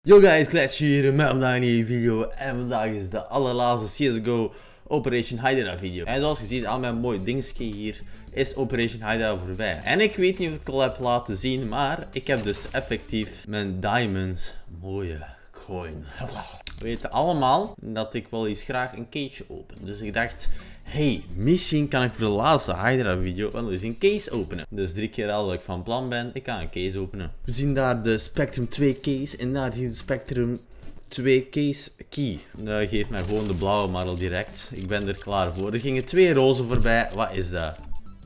Yo guys, Clash hier met vandaag een nieuwe video en vandaag is de allerlaatste CSGO Operation Hydra video. En zoals je ziet aan mijn mooi dingetje hier is Operation Hydra voorbij. En ik weet niet of ik het al heb laten zien, maar ik heb dus effectief mijn diamonds mooie coin. We weten allemaal dat ik wel eens graag een case open. Dus ik dacht, hey, misschien kan ik voor de laatste Hydra video wel eens een case openen. Dus 3 keer al dat ik van plan ben, ik ga een case openen. We zien daar de Spectrum 2 case en daar hier de Spectrum 2 case key. Geef mij gewoon de blauwe maar al direct. Ik ben er klaar voor. Er gingen 2 rozen voorbij. Wat is dat?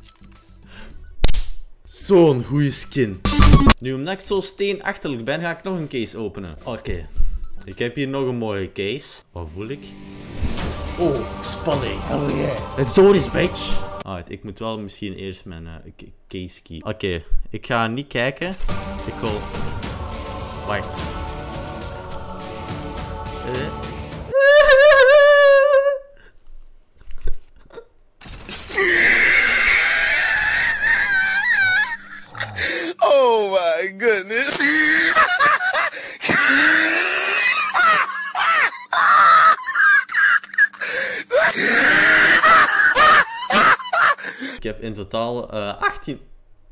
Zo'n goede skin. Nu, omdat ik zo steenachterlijk ben, ga ik nog een case openen. Oké. Ik heb hier nog een mooie case. Wat voel ik? Oh, spanning. Hell yeah. Let's do this, bitch. Alright, ik moet wel misschien eerst mijn case key. Oké, ik ga niet kijken. Ik wil... Wacht. Oh my goodness. Ik heb in totaal 18.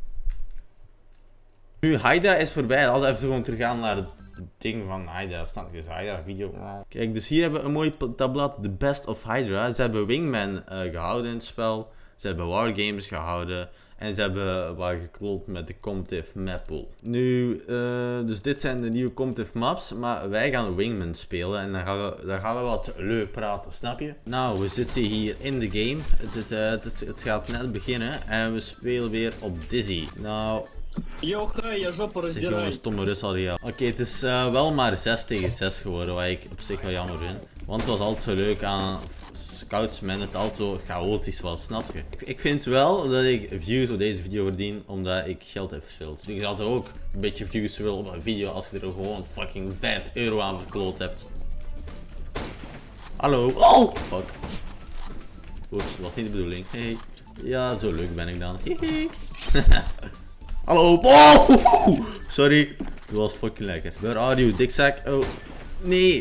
Nu, Hydra is voorbij. Laten we even gewoon teruggaan naar het ding van Hydra. Stand is Hydra video. Kijk, dus hier hebben we een mooi tabblad. The Best of Hydra. Ze hebben Wingman gehouden in het spel. Ze hebben Wargames gehouden. En ze hebben wat gekloot met de Competitive Map Pool. Nu, dus dit zijn de nieuwe Competitive Maps. Maar wij gaan Wingman spelen. En dan gaan we wat leuk praten, snap je? Nou, we zitten hier in de game. Het gaat net beginnen. En we spelen weer op Dizzy. Nou... Zeg jongens, stomme Rus al ja. Oké, het is wel maar 6 tegen 6 geworden, wat ik op zich wel jammer vind. Want het was altijd zo leuk aan Scoutsman, het altijd zo chaotisch was, snap je? Ik vind wel dat ik views op deze video verdien, omdat ik geld heb verspild. Dus ik had er ook een beetje views willen op een video als je er gewoon fucking 5 euro aan verkloot hebt. Hallo? Oh! Fuck. Oeps, dat was niet de bedoeling. Hey. Ja, zo leuk ben ik dan. Hihi. Hallo. Oh! Sorry. Dat was fucking lekker. Where are you, dikzak? Oh. Nee.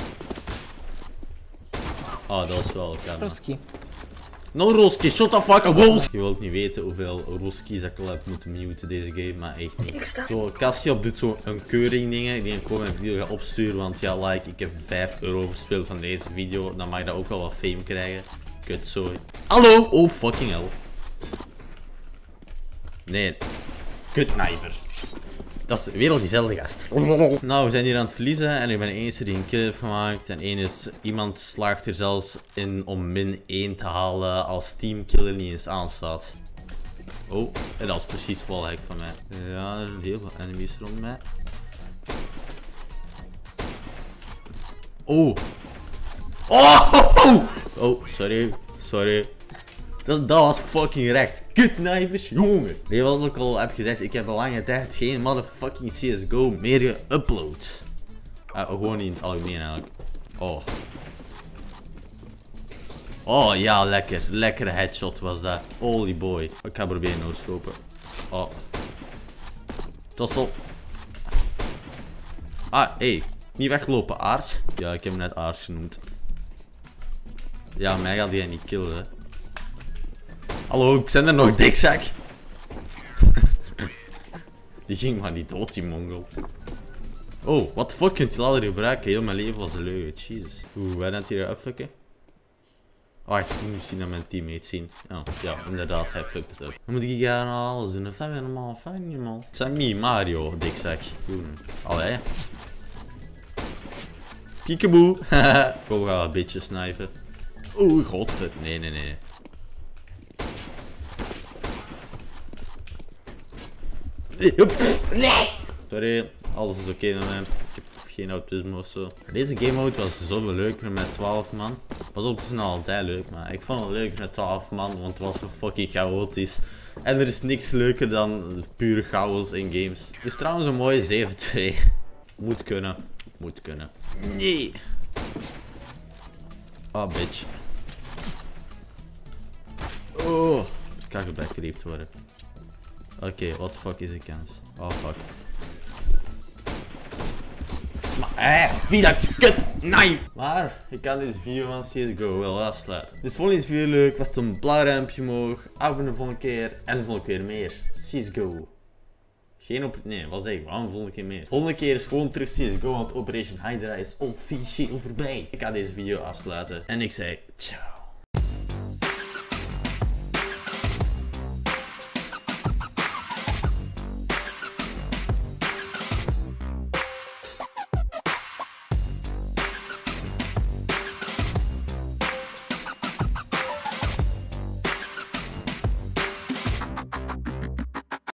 Oh, dat was wel elkaar. Roski. No Roski, shut the fuck up. Wow. Je wilt niet weten hoeveel Roski's ik al heb moeten muten deze game, maar echt niet. Zo, Cassiop doet zo een keuring dingen die ik gewoon mijn video ga opsturen, want ja, like, ik heb 5 euro verspeeld van deze video, dan mag ik dat ook wel wat fame krijgen. Kut, sorry. Hallo. Oh, fucking hell. Nee. Kutknijver. Dat is weer al diezelfde gast. Nou, we zijn hier aan het verliezen en ik ben de enige die een kill heeft gemaakt. En iemand slaagt er zelfs in om -1 te halen als teamkiller niet eens aanstaat. Oh, en dat is precies wallhack van mij. Ja, er zijn heel veel enemies rond mij. Oh. Oh! Oh, sorry. Dat was fucking recht. Kutknijvers, jongen. Nee, wat ik al heb gezegd, ik heb al lange tijd geen motherfucking CSGO meer geüpload. Gewoon niet in het algemeen eigenlijk. Oh. Oh ja, lekker. Lekkere headshot was dat. Holy boy. Ik ga proberen noorslopen. Oh. Dat is op. Ah, hey. Niet weglopen, aars. Ja, ik heb hem net aars genoemd. Ja, mij gaat die niet killen, hè. Hallo, ik ben er nog, dikzak. Die ging maar niet dood, die mongol. Oh, wat de fuck, kunt je later gebruiken? Heel mijn leven was een leugen, jezus. Oeh, wij het hier upfucken? Oh, ik moet misschien naar mijn teammates zien. Oh, ja, inderdaad, hij fuckt het up. Dan moet ik gaan alles doen, dat vind ik helemaal fijn, man. Het zijn niet Mario, dikzak. Allee. Kiekeboe. Kom, we gaan een beetje snipen. Oeh, godver. Nee. Nee! Sorry, alles is oké met mij. Ik heb geen autisme of zo. Deze game mode was zoveel leuker met 12 man. Was op zich altijd leuk, maar ik vond het leuk met 12 man, want het was zo fucking chaotisch. En er is niks leuker dan pure chaos in games. Het is trouwens een mooie 7-2. Moet kunnen. Nee! Ah, bitch. Oh, ik kan gebackreept worden. Oké, what the fuck is de kans? Oh fuck. Maar Visa kut knife. Maar ik kan deze video van CSGO wel afsluiten. Dus vond je deze video leuk, was het een blauw ruimpje omhoog. Abonneer de volgende keer en de volgende keer meer. CSGO. Nee, wat zeg ik? Waarom de volgende keer meer? De volgende keer is gewoon terug CSGO, want Operation Hydra is officieel voorbij. Ik ga deze video afsluiten en ik zeg ciao.